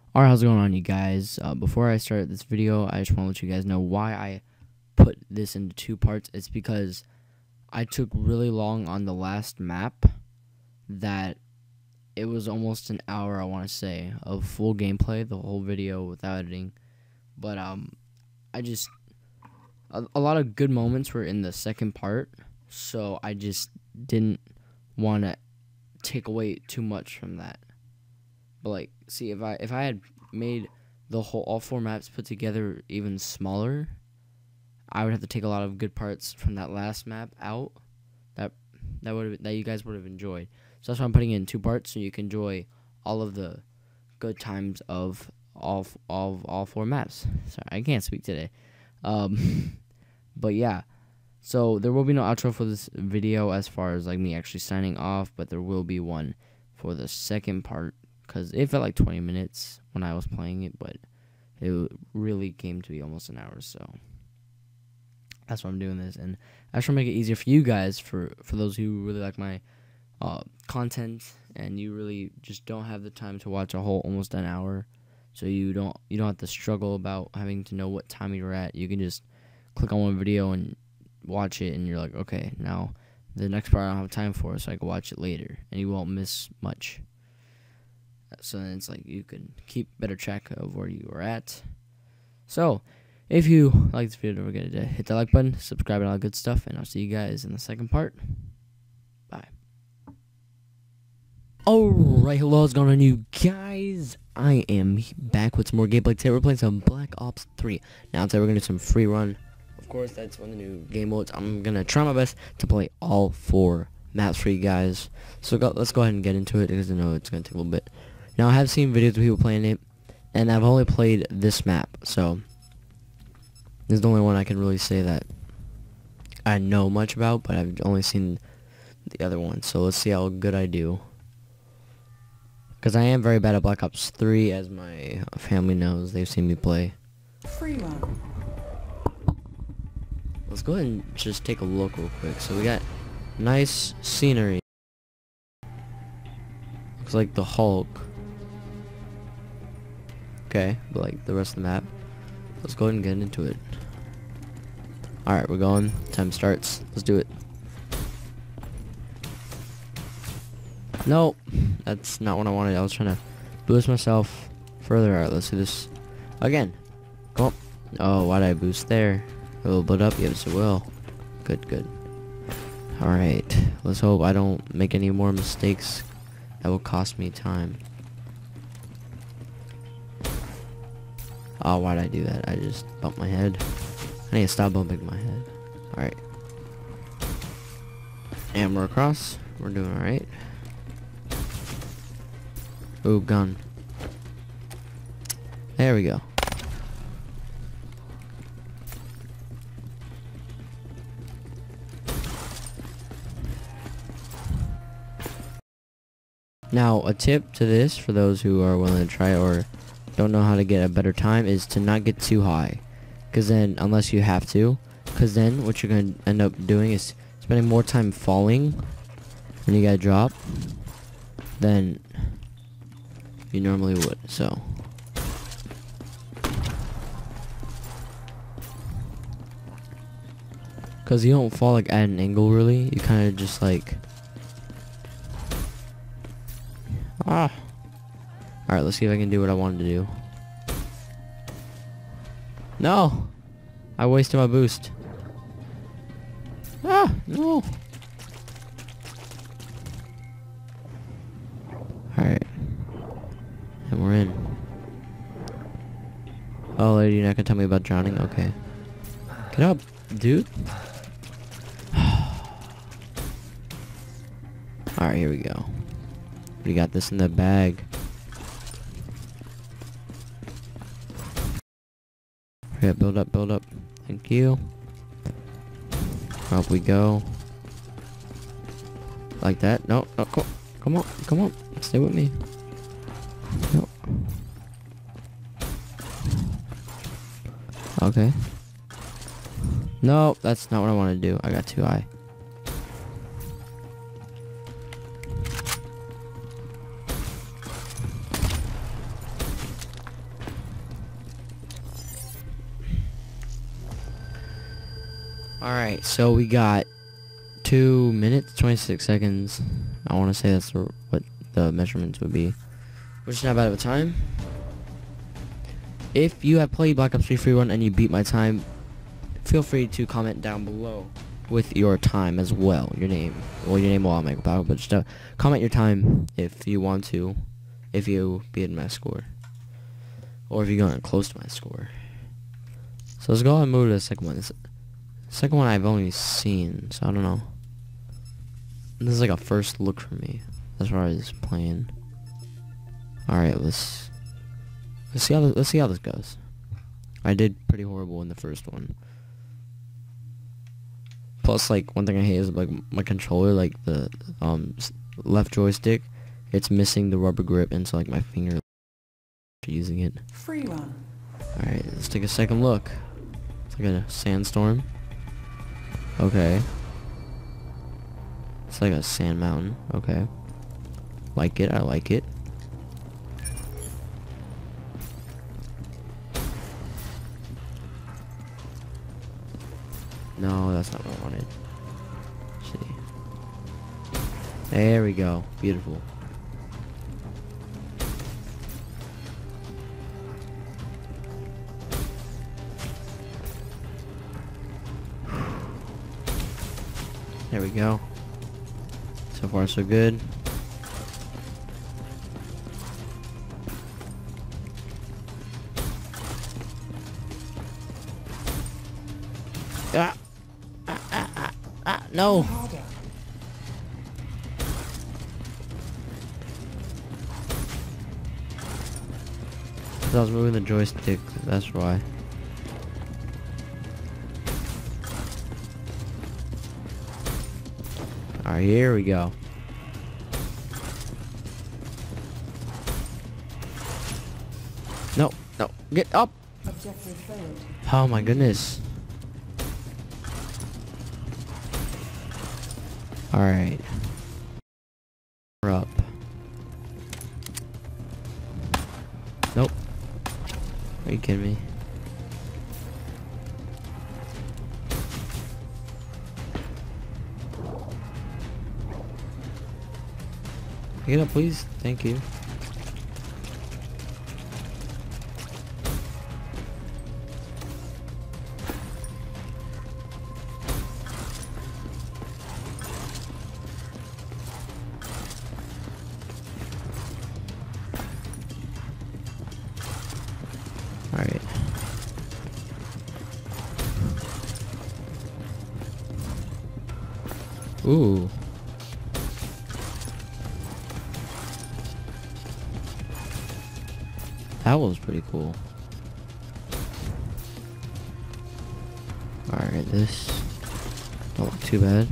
Alright, how's it going on, you guys? Before I start this video, I just want to let you guys know why I put this into two parts. It's because I took really long on the last map, that it was almost an hour, I want to say, of full gameplay, the whole video without editing. But I just, a lot of good moments were in the second part, so I just didn't want to take away too much from that. But like, see, if I had made the whole all four maps put together even smaller, I would have to take a lot of good parts from that last map out that you guys would have enjoyed. So that's why I'm putting it in two parts, so you can enjoy all of the good times of all four maps. Sorry, I can't speak today. But yeah, so there will be no outro for this video as far as like me actually signing off, but there will be one for the second part. Because it felt like 20 minutes when I was playing it, but it really came to be almost an hour, so that's why I'm doing this. And I just want to make it easier for you guys, for those who really like my content, and you really just don't have the time to watch a whole almost an hour, so you don't have to struggle about having to know what time you're at. You can just click on one video and watch it, and you're like, okay, now the next part I don't have time for, so I can watch it later, and you won't miss much. So then it's like you can keep better track of where you are at. So if you like this video, don't forget to hit the like button, subscribe, and all that good stuff. And I'll see you guys in the second part. Bye. Alright, hello, what's going on, you guys? I am back with some more gameplay. Today we're playing some Black Ops 3. Now today we're going to do some free run. Of course, that's one of the new game modes. I'm going to try my best to play all four maps for you guys. So let's go ahead and get into it, because I know it's going to take a little bit. Now, I have seen videos of people playing it, and I've only played this map, so this is the only one I can really say that I know much about, but I've only seen the other one, so let's see how good I do. Because I am very bad at Black Ops 3, as my family knows. They've seen me play. Free run. Let's go ahead and just take a look real quick. So we got nice scenery. Looks like the Hulk. Okay, but like the rest of the map. Let's go ahead and get into it. Alright, we're going. Time starts. Let's do it. Nope. That's not what I wanted. I was trying to boost myself further. Alright, let's do this again. Come on. Oh, why did I boost there? It will build up. Yes, it will. Good, good. Alright. Let's hope I don't make any more mistakes that will cost me time. Oh, why'd I do that? I just bumped my head. I need to stop bumping my head. Alright. And we're across. We're doing alright. Ooh, gun. There we go. Now, a tip to this, for those who are willing to try or don't know how to get a better time, is to not get too high, because then, unless you have to, because then what you're going to end up doing is spending more time falling when you gotta drop than you normally would. So because you don't fall like at an angle, really, you kind of just like Alright, let's see if I can do what I wanted to do. No! I wasted my boost. Ah! No! Alright. And we're in. Oh, lady, you're not gonna tell me about drowning? Okay. Get up, dude. Alright, here we go. We got this in the bag. Yeah, build up, build up. Thank you. Up we go. Like that. No, no, come on, come on. Stay with me. No. Okay. No, that's not what I want to do. I got too high. Alright, so we got 2 minutes, 26 seconds. I want to say that's what the measurements would be, which is not bad of a time. If you have played Black Ops 3 Free Run and you beat my time, feel free to comment down below with your time as well. Your name. Well, your name will all make a power, but just comment your time if you want to, if you beat my score. Or if you're going close to my score. So let's go ahead and move to the second one. The second one I've only seen, so I don't know. This is like a first look for me as far as playing. Alright, let's see how this goes. I did pretty horrible in the first one. Plus, like, one thing I hate is like my controller, like the left joystick, it's missing the rubber grip, and so like my finger using it. Free run. Alright, let's take a second look. It's like a sandstorm. Okay. It's like a sand mountain. Okay. Like it, I like it. No, that's not what I wanted. Let's see. There we go. Beautiful. There we go. So far so good. No. I was moving the joystick, that's why. Alright, here we go. No, no, get up! Objective failed. Oh my goodness. Alright. We're up. Nope. Are you kidding me? Get up, please. Thank you. Alright. Ooh. That was pretty cool. Alright, this don't look too bad.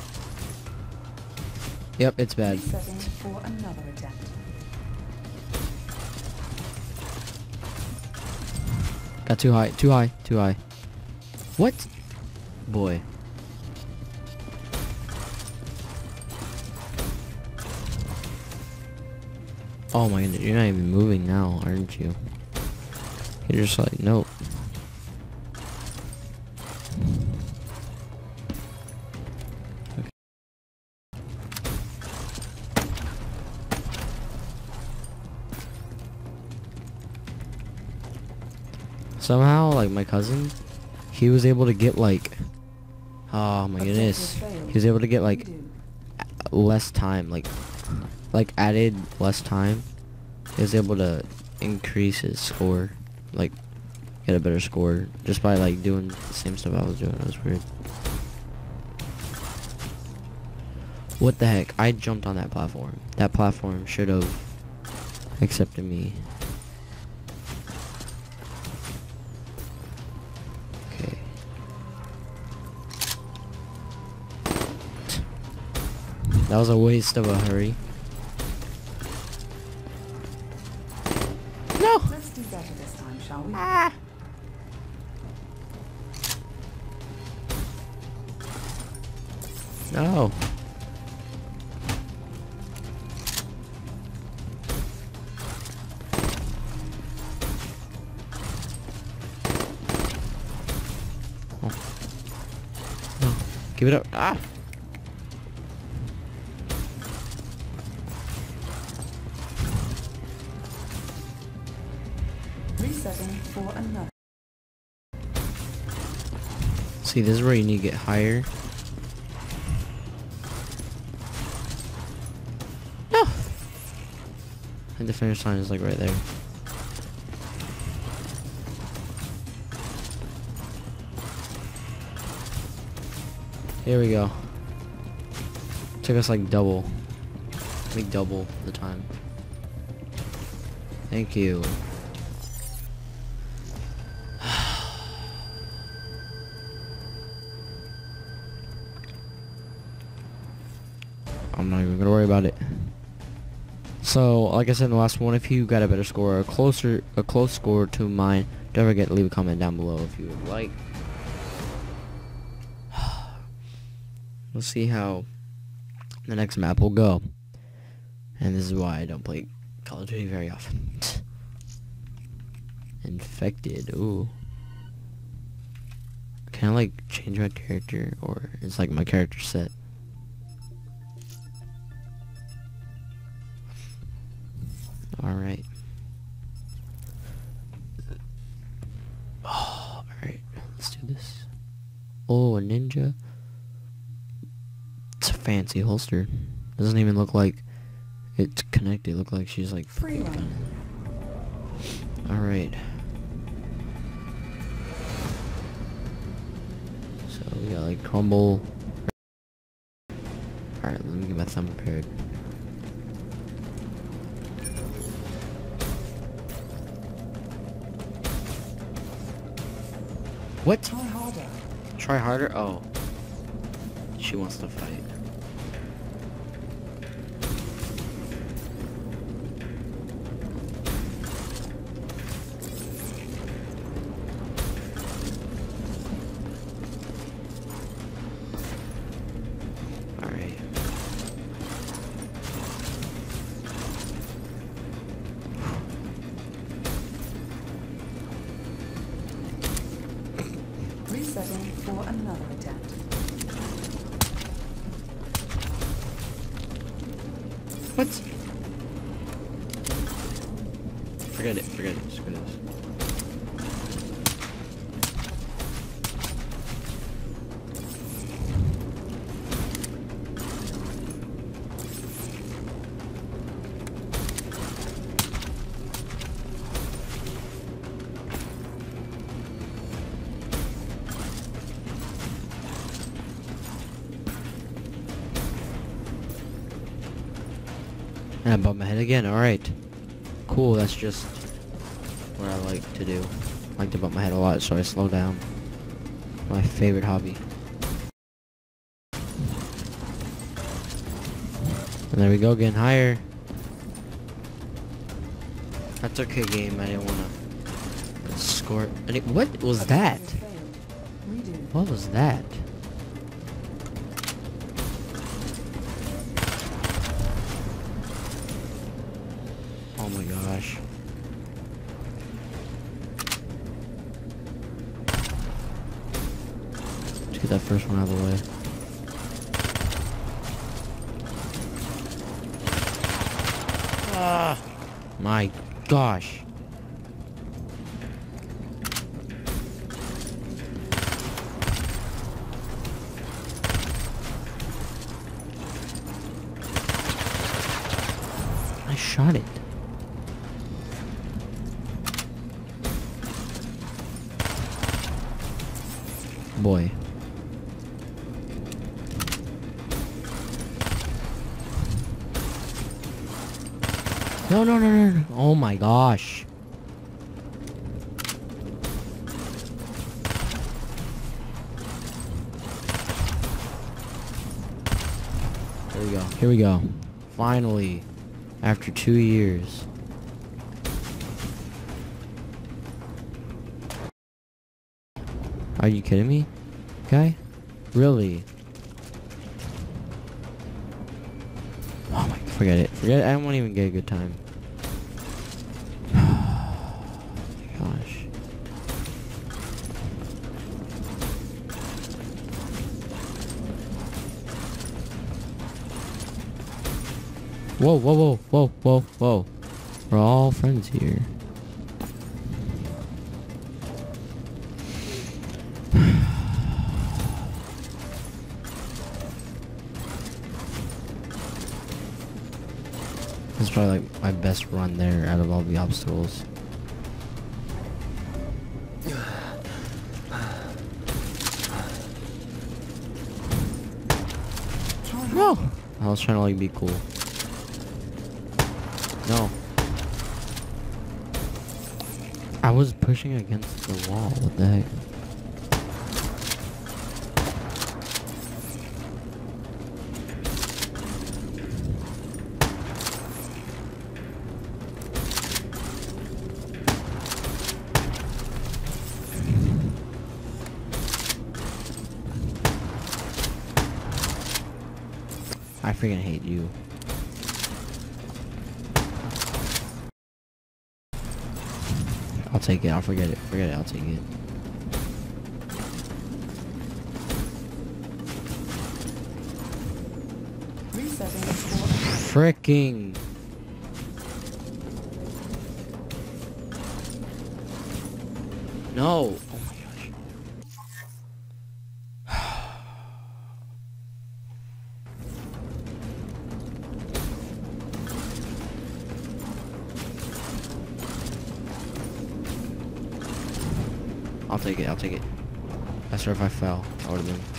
Yep, it's bad. Resetting for another attempt. Got too high, too high, too high. What? Boy. Oh my goodness, you're not even moving now, aren't you? You're just like, nope. Okay. Somehow, like, my cousin, he was able to get, like, oh my goodness, he was able to get, like, less time, like added less time. He was able to increase his score, like get a better score just by like doing the same stuff I was doing. It was weird. What the heck? I jumped on that platform. That platform should have accepted me. Okay. That was a waste of a hurry. No! Let's do better this time, shall we? Ah! No. Give it up. Ah! Resetting for another. See, this is where you need to get higher. No! And the finish line is like right there. Here we go. Took us like double the time. Thank you. I'm not even gonna worry about it. So, like I said in the last one, if you got a better score, a close score to mine, don't forget to leave a comment down below if you would like. We'll see how the next map will go. And this is why I don't play Call of Duty very often. Infected, ooh. Can I like change my character, or is like my character set? Alright. Oh, alright. Let's do this. Oh, a ninja. It's a fancy holster. Doesn't even look like it's connected. Look like she's like Free run. Alright. So we got like crumble. Alright, let me get my thumb prepared. What? Try harder. Try harder? Oh. She wants to fight. Alright. Resetting for another attempt. What? Forget it, screw this. And I bumped my head again, alright. Cool, that's just what I like to do. I like to bump my head a lot, so I slow down. My favorite hobby. And there we go, getting higher. That's okay, game. I didn't want to score. What was that? Redo. What was that? Oh my gosh. Let's get that first one out of the way. Ah, my gosh. I shot it. Boy. No. Oh my gosh. Here we go. Finally. After 2 years. Are you kidding me, guy? Really? Oh my, forget it. I won't even get a good time. Gosh. Whoa, whoa, whoa, whoa, whoa, whoa. We're all friends here. This is probably like my best run there out of all the obstacles. No! I was trying to like be cool. No. I was pushing against the wall. What the heck? I freaking hate you. I'll take it. I'll forget it. Forget it. I'll take it. Resetting for Fricking. No. Oh my gosh. I'll take it. I'll take it. I swear if I fell, I would have been.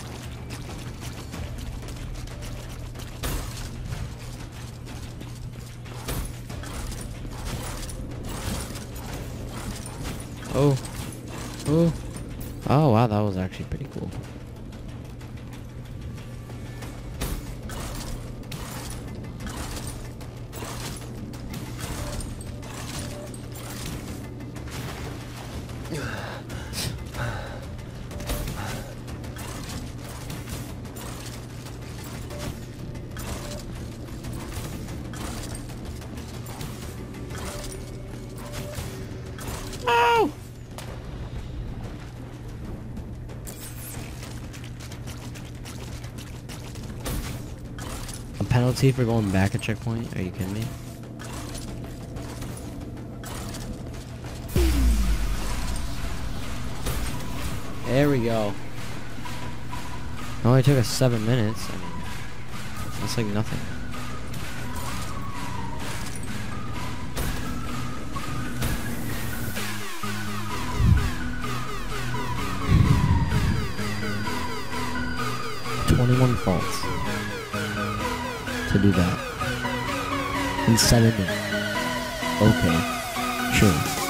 Oh. Oh. Oh, wow, that was actually pretty cool. Oh! A penalty for going back a checkpoint? Are you kidding me? There we go. It only took us 7 minutes. I mean, that's like nothing. "21 faults to do that in 7 minutes." Okay, sure.